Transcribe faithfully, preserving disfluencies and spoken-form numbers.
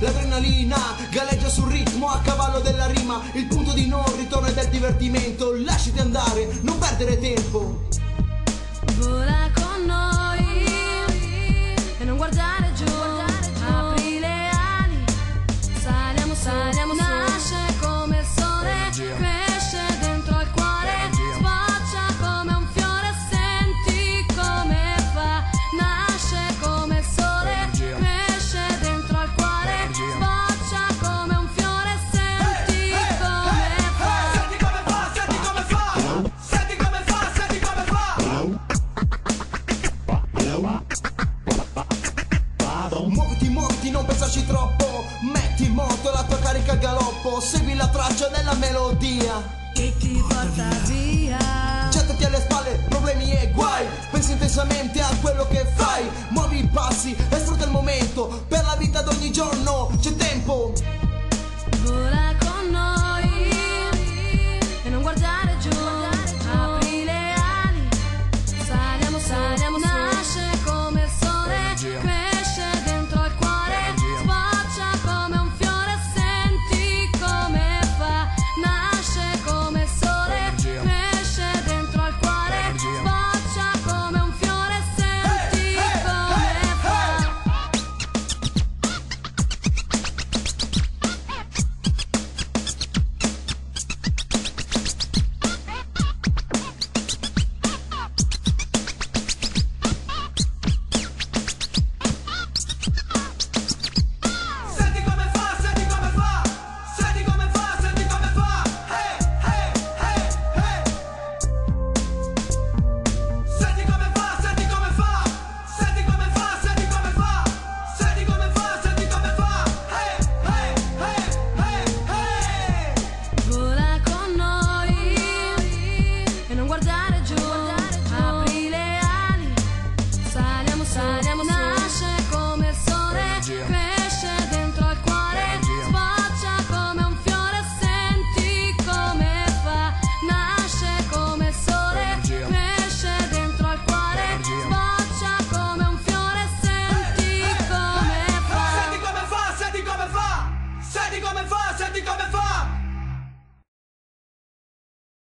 l'adrenalina galleggia sul ritmo a cavallo della rima. Il punto di non ritorno è del divertimento. Lasciati andare, non perdere tempo. Vola con noi e non guardare giù. Apri le ali, saliamo, saliamo su. Nasce come il sole, cresce dentro al cuore, sboccia come un fiore, senti come fa. Nasce come il sole, cresce dentro al cuore, sboccia come un fiore, senti come fa. Senti come fa, senti come fa. Senti come fa, senti come fa. Muoviti, muoviti, non pensarci troppo. Metti in moto la tua carica a galoppo. Segui la traccia della melodia Che ti porta via. gettati alle spalle problemi e guai. Pensi intensamente a quello che fai. Muovi i passi e sfrutta il momento. Per la vita d'ogni giorno c'è tempo.